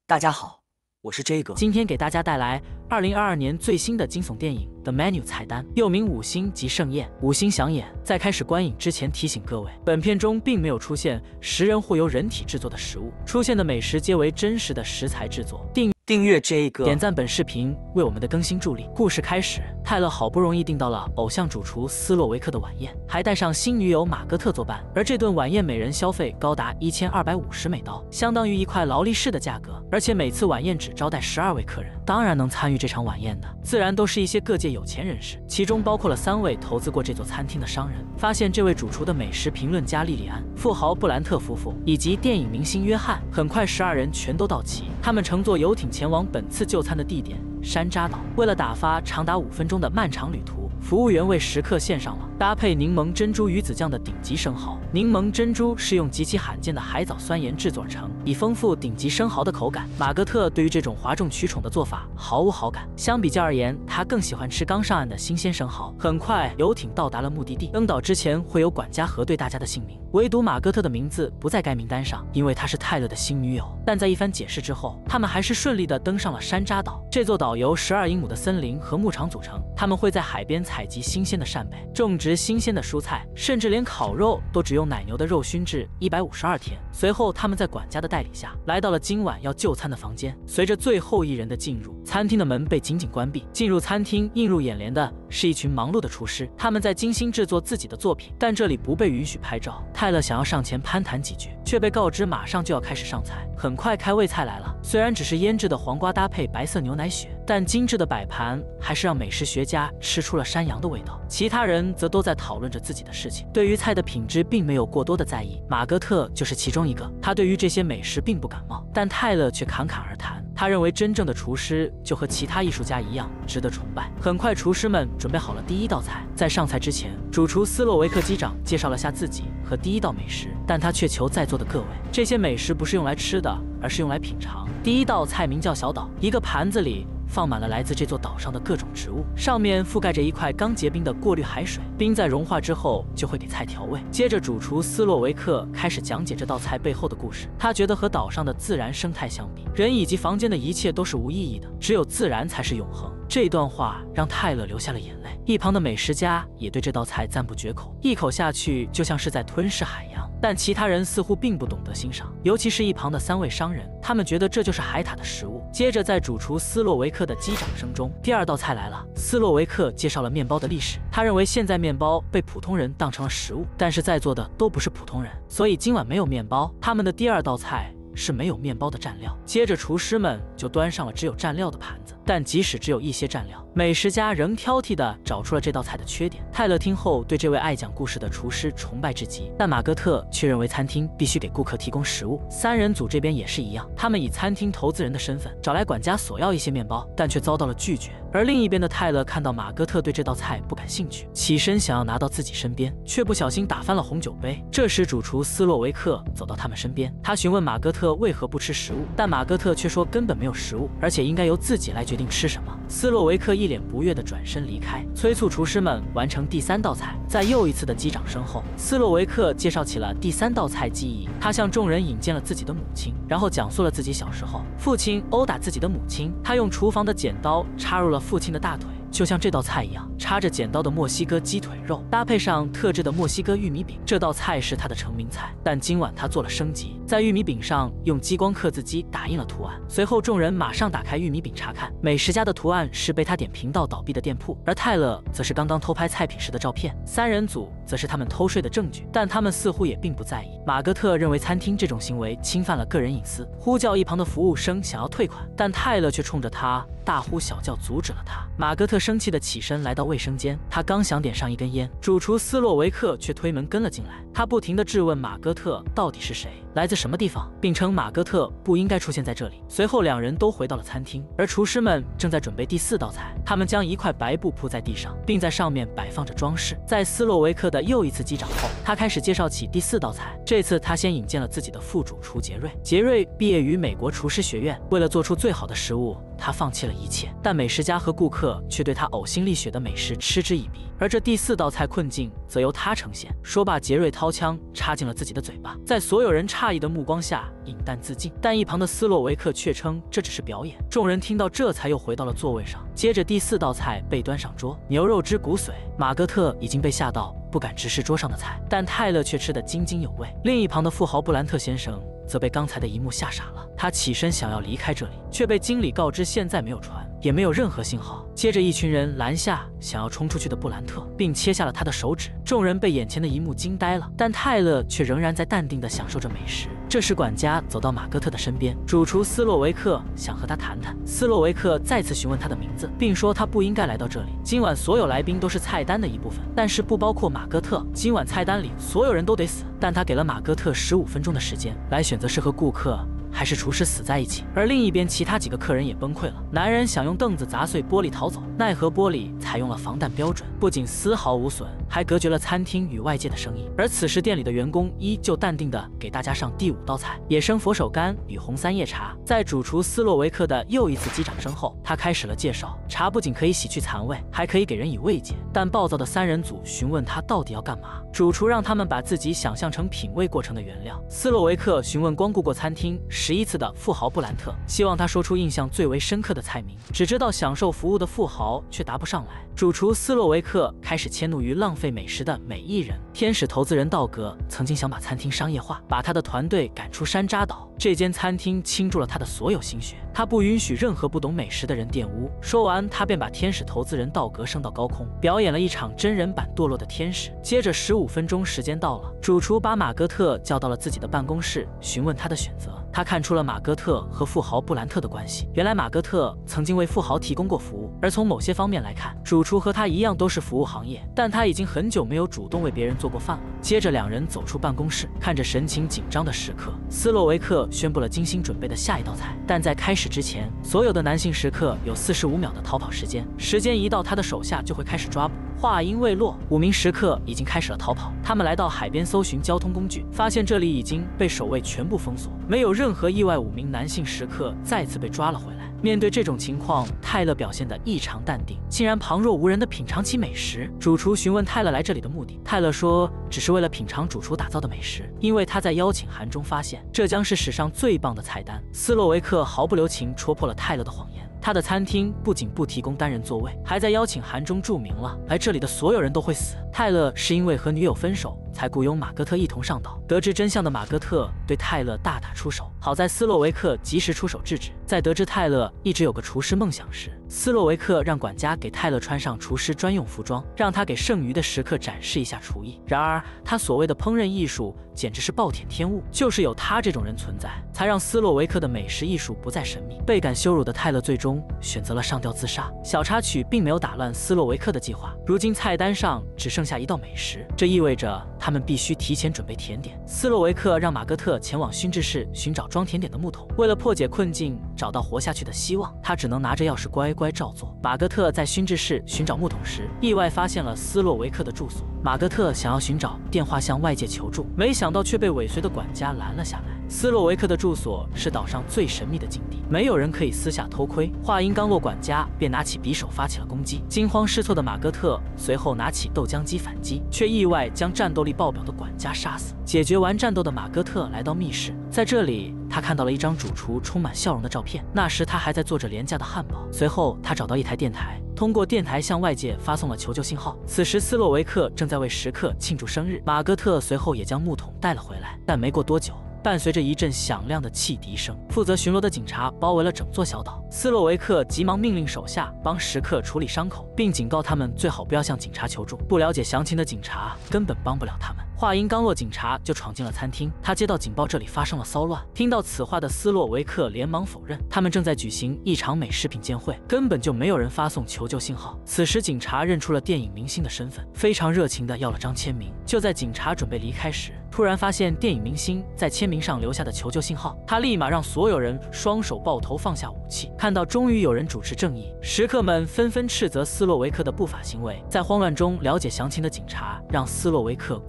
大家好，我是这个。 今天给大家带来2022年最新的惊悚电影《The Menu》菜单，又名五星级盛宴、五星响宴。在开始观影之前，提醒各位，本片中并没有出现食人或由人体制作的食物，出现的美食皆为真实的食材制作。 订阅这个， 点赞本视频为我们的更新助力。故事开始，泰勒好不容易订到了偶像主厨斯洛维克的晚宴，还带上新女友马格特作伴。而这顿晚宴每人消费高达1250美刀，相当于一块劳力士的价格。而且每次晚宴只招待12位客人，当然能参与这场晚宴的，自然都是一些各界有钱人士，其中包括了3位投资过这座餐厅的商人。发现这位主厨的美食评论家莉莉安、富豪布兰特夫妇以及电影明星约翰，很快12人全都到齐。他们乘坐游艇前往本次就餐的地点山楂岛。为了打发长达5分钟的漫长旅途，服务员为食客献上了搭配柠檬珍珠鱼子酱的顶级生蚝。柠檬珍珠是用极其罕见的海藻酸盐制作而成，以丰富顶级生蚝的口感。马格特对于这种哗众取宠的做法毫无好感，相比较而言，他更喜欢吃刚上岸的新鲜生蚝。很快，游艇到达了目的地，登岛之前会有管家核对大家的姓名，唯独马格特的名字不在该名单上，因为她是泰勒的新女友。但在一番解释之后，他们还是顺利地登上了山楂岛。这座岛由12英亩的森林和牧场组成，他们会在海边采集新鲜的扇贝，种植新鲜的蔬菜，甚至连烤肉都只用奶牛的肉熏制152天。随后，他们在管家的带领下来到了今晚要就餐的房间。随着最后一人的进入，餐厅的门被紧紧关闭。进入餐厅，映入眼帘的是一群忙碌的厨师，他们在精心制作自己的作品，但这里不被允许拍照。泰勒想要上前攀谈几句，却被告知马上就要开始上菜。很快，开胃菜来了，虽然只是腌制的黄瓜搭配白色牛奶血，但精致的摆盘还是让美食学家吃出了山羊的味道。其他人则都在讨论着自己的事情，对于菜的品质并没有过多的在意。马格特就是其中一个，他对于这些美食并不感冒，但泰勒却侃侃而谈。他认为真正的厨师就和其他艺术家一样值得崇拜。很快，厨师们准备好了第一道菜。在上菜之前，主厨斯洛维克机长介绍了下自己和第一道美食，但他却求在座的各位，这些美食不是用来吃的，而是用来品尝。第一道菜名叫小岛，一个盘子里放满了来自这座岛上的各种植物，上面覆盖着一块刚结冰的过滤海水，冰在融化之后就会给菜调味。接着，主厨斯洛维克开始讲解这道菜背后的故事。他觉得和岛上的自然生态相比，人以及房间的一切都是无意义的，只有自然才是永恒。这段话让泰勒流下了眼泪。一旁的美食家也对这道菜赞不绝口，一口下去就像是在吞噬海洋。但其他人似乎并不懂得欣赏，尤其是一旁的3位商人，他们觉得这就是海獭的食物。接着，在主厨斯洛维克的击掌声中，第2道菜来了。斯洛维克介绍了面包的历史，他认为现在面包被普通人当成了食物，但是在座的都不是普通人，所以今晚没有面包。他们的第2道菜是没有面包的蘸料。接着，厨师们就端上了只有蘸料的盘子，但即使只有一些蘸料，美食家仍挑剔地找出了这道菜的缺点。泰勒听后对这位爱讲故事的厨师崇拜至极，但马格特却认为餐厅必须给顾客提供食物。3人组这边也是一样，他们以餐厅投资人的身份找来管家索要一些面包，但却遭到了拒绝。而另一边的泰勒看到马格特对这道菜不感兴趣，起身想要拿到自己身边，却不小心打翻了红酒杯。这时，主厨斯洛维克走到他们身边，他询问马格特为何不吃食物，但马格特却说根本没有食物，而且应该由自己来决定吃什么。斯洛维克一脸不悦地转身离开，催促厨师们完成第3道菜。在又一次的击掌声后，斯洛维克介绍起了第3道菜技艺。他向众人引荐了自己的母亲，然后讲述了自己小时候父亲殴打自己的母亲，他用厨房的剪刀插入了父亲的大腿，就像这道菜一样，插着剪刀的墨西哥鸡腿肉，搭配上特制的墨西哥玉米饼。这道菜是他的成名菜，但今晚他做了升级，在玉米饼上用激光刻字机打印了图案。随后，众人马上打开玉米饼查看，美食家的图案是被他点评到倒闭的店铺，而泰勒则是刚刚偷拍菜品时的照片。3人组则是他们偷税的证据，但他们似乎也并不在意。马格特认为餐厅这种行为侵犯了个人隐私，呼叫一旁的服务生想要退款，但泰勒却冲着他大呼小叫阻止了他。马格特生气地起身来到卫生间，他刚想点上一根烟，主厨斯洛维克却推门跟了进来。他不停地质问马格特到底是谁，来自什么地方，并称马格特不应该出现在这里。随后2人都回到了餐厅，而厨师们正在准备第4道菜。他们将一块白布铺在地上，并在上面摆放着装饰。在斯洛维克的又一次击掌后，他开始介绍起第4道菜。这次他先引荐了自己的副主厨杰瑞。杰瑞毕业于美国厨师学院，为了做出最好的食物， 他放弃了一切，但美食家和顾客却对他呕心沥血的美食嗤之以鼻。而这第4道菜困境则由他呈现。说罢，杰瑞掏枪插进了自己的嘴巴，在所有人诧异的目光下饮弹自尽。但一旁的斯洛维克却称这只是表演。众人听到这才又回到了座位上。接着第4道菜被端上桌，牛肉之骨髓。马格特已经被吓到不敢直视桌上的菜，但泰勒却吃得津津有味。另一旁的富豪布兰特先生则被刚才的一幕吓傻了，他起身想要离开这里，却被经理告知现在没有船，也没有任何信号。接着一群人拦下想要冲出去的布兰特，并切下了他的手指。众人被眼前的一幕惊呆了，但泰勒却仍然在淡定地享受着美食。这时管家走到马格特的身边，主厨斯洛维克想和他谈谈。斯洛维克再次询问他的名字，并说他不应该来到这里。今晚所有来宾都是菜单的一部分，但是不包括马格特。今晚菜单里所有人都得死，但他给了马格特15分钟的时间来选择是和顾客还是厨师死在一起。而另一边，其他几个客人也崩溃了。男人想用凳子砸碎玻璃逃走，奈何玻璃采用了防弹标准，不仅丝毫无损，还隔绝了餐厅与外界的声音。而此时店里的员工依旧淡定地给大家上第5道菜——野生佛手柑与红三叶茶。在主厨斯洛维克的又一次击掌声后，他开始了介绍。茶不仅可以洗去残味，还可以给人以慰藉。但暴躁的3人组询问他到底要干嘛。主厨让他们把自己想象成品味过程的原料。斯洛维克询问光顾过餐厅11次的富豪布兰特，希望他说出印象最为深刻的菜名。只知道享受服务的富豪却答不上来。主厨斯洛维克开始迁怒于浪费美食的每一人。天使投资人道格曾经想把餐厅商业化，把他的团队赶出山楂岛。这间餐厅倾注了他的所有心血，他不允许任何不懂美食的人玷污。说完，他便把天使投资人道格升到高空，表演了一场真人版堕落的天使。接着15分钟时间到了，主厨把马格特叫到了自己的办公室，询问他的选择。他看出了马格特和富豪布兰特的关系，原来马格特曾经为富豪提供过服务，而从某些方面来看，主厨和他一样都是服务行业，但他已经很久没有主动为别人做过饭了。接着两人走出办公室，看着神情紧张的食客，斯洛维克宣布了精心准备的下一道菜。但在开始之前，所有的男性食客有45秒的逃跑时间，时间一到，他的手下就会开始抓捕。话音未落，5名食客已经开始了逃跑。他们来到海边搜寻交通工具，发现这里已经被守卫全部封锁，没有任何意外，5名男性食客再次被抓了回来。面对这种情况，泰勒表现得异常淡定，竟然旁若无人地品尝起美食。主厨询问泰勒来这里的目的，泰勒说只是为了品尝主厨打造的美食，因为他在邀请函中发现这将是史上最棒的菜单。斯洛维克毫不留情戳破了泰勒的谎言。他的餐厅不仅不提供单人座位，还在邀请函中注明了来这里的所有人都会死。泰勒是因为和女友分手才雇佣马格特一同上岛。得知真相的马格特对泰勒大打出手，好在斯洛维克及时出手制止。在得知泰勒一直有个厨师梦想时，斯洛维克让管家给泰勒穿上厨师专用服装，让他给剩余的食客展示一下厨艺。然而他所谓的烹饪艺术简直是暴殄天物，就是有他这种人存在，才让斯洛维克的美食艺术不再神秘。倍感羞辱的泰勒最终选择了上吊自杀。小插曲并没有打乱斯洛维克的计划，如今菜单上只剩下1道美食，这意味着他们必须提前准备甜点。斯洛维克让马格特前往熏制室寻找装甜点的木桶，为了破解困境，找到活下去的希望，他只能拿着钥匙乖乖照做。马格特在熏制室寻找木桶时，意外发现了斯洛维克的住所。马格特想要寻找电话向外界求助，没想到却被尾随的管家拦了下来。斯洛维克的住所是岛上最神秘的禁地，没有人可以私下偷窥。话音刚落，管家便拿起匕首发起了攻击。惊慌失措的马格特随后拿起豆浆机反击，却意外将战斗力爆表的管家杀死。解决完战斗的马格特来到密室，在这里他看到了一张主厨充满笑容的照片，那时他还在做着廉价的汉堡。随后他找到一台电台，通过电台向外界发送了求救信号。此时斯洛维克正在为食客庆祝生日，马格特随后也将木桶带了回来。但没过多久，伴随着一阵响亮的汽笛声，负责巡逻的警察包围了整座小岛。斯洛维克急忙命令手下帮食客处理伤口，并警告他们最好不要向警察求助，不了解详情的警察根本帮不了他们。话音刚落，警察就闯进了餐厅。他接到警报，这里发生了骚乱。听到此话的斯洛维克连忙否认，他们正在举行一场美食品鉴会，根本就没有人发送求救信号。此时警察认出了电影明星的身份，非常热情地要了张签名。就在警察准备离开时，突然发现电影明星在签名上留下的求救信号，他立马让所有人双手抱头放下武器。看到终于有人主持正义，食客们纷纷斥责斯洛维克的不法行为。在慌乱中了解详情的警察让斯洛维克跪在地上，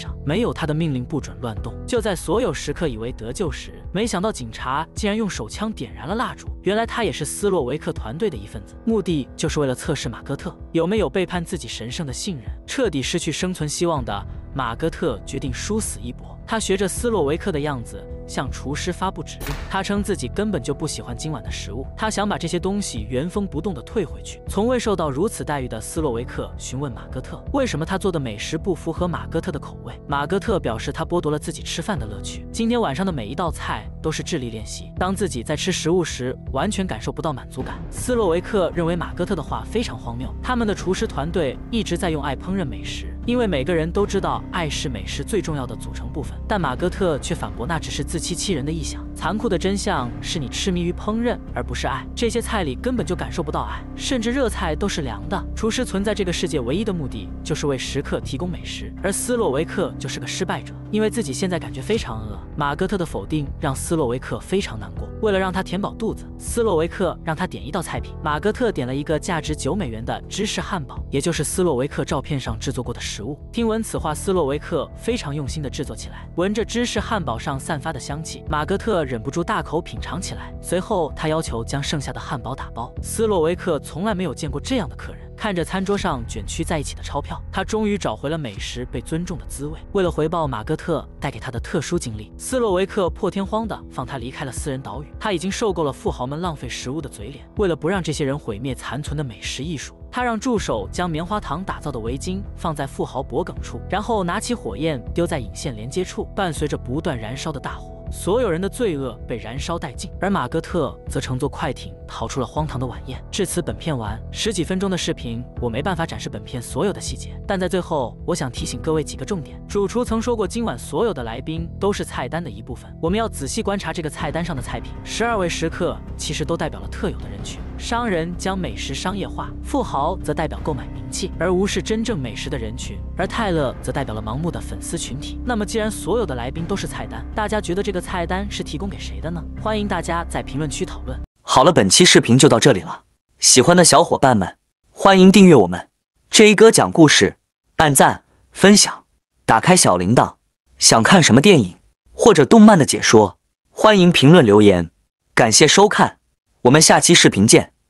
上，没有他的命令不准乱动。就在所有食客以为得救时，没想到警察竟然用手枪点燃了蜡烛。原来他也是斯洛维克团队的一份子，目的就是为了测试马戈特有没有背叛自己神圣的信任。彻底失去生存希望的马戈特决定殊死一搏。他学着斯洛维克的样子向厨师发布指令。他称自己根本就不喜欢今晚的食物，他想把这些东西原封不动地退回去。从未受到如此待遇的斯洛维克询问马戈特，为什么他做的美食不符合马戈特的口味。马戈特表示他剥夺了自己吃饭的乐趣。今天晚上的每一道菜都是智力练习，当自己在吃食物时完全感受不到满足感。斯洛维克认为马戈特的话非常荒谬。他们的厨师团队一直在用爱烹饪美食，因为每个人都知道爱是美食最重要的组成部分。但马戈特却反驳那只是自欺欺人的臆想。残酷的真相是你痴迷于烹饪而不是爱，这些菜里根本就感受不到爱，甚至热菜都是凉的。厨师存在这个世界唯一的目的就是为食客提供美食，而斯洛维克就是个失败者，因为自己现在感觉非常饿。马戈特的否定让斯洛维克非常难过。为了让他填饱肚子，斯洛维克让他点一道菜品。马戈特点了一个价值$9的芝士汉堡，也就是斯洛维克照片上制作过的食物。听闻此话，斯洛维克非常用心地制作起来。闻着芝士汉堡上散发的香气，马戈特忍不住大口品尝起来。随后他要求将剩下的汉堡打包。斯洛维克从来没有见过这样的客人。看着餐桌上卷曲在一起的钞票，他终于找回了美食被尊重的滋味。为了回报马戈特带给他的特殊经历，斯洛维克破天荒地放他离开了私人岛屿。他已经受够了富豪们浪费食物的嘴脸。为了不让这些人毁灭残存的美食艺术，他让助手将棉花糖打造的围巾放在富豪脖梗处，然后拿起火焰丢在引线连接处，伴随着不断燃烧的大火。所有人的罪恶被燃烧殆尽，而马戈特则乘坐快艇逃出了荒唐的晚宴。至此，本片完。10几分钟的视频，我没办法展示本片所有的细节，但在最后，我想提醒各位几个重点。主厨曾说过，今晚所有的来宾都是菜单的一部分，我们要仔细观察这个菜单上的菜品。12位食客其实都代表了特有的人群。商人将美食商业化，富豪则代表购买名气，而无视真正美食的人群。而泰勒则代表了盲目的粉丝群体。那么，既然所有的来宾都是菜单，大家觉得这个菜单是提供给谁的呢？欢迎大家在评论区讨论。 好了，本期视频就到这里了。喜欢的小伙伴们，欢迎订阅我们J哥讲故事，按赞、分享，打开小铃铛。想看什么电影或者动漫的解说，欢迎评论留言。感谢收看，我们下期视频见。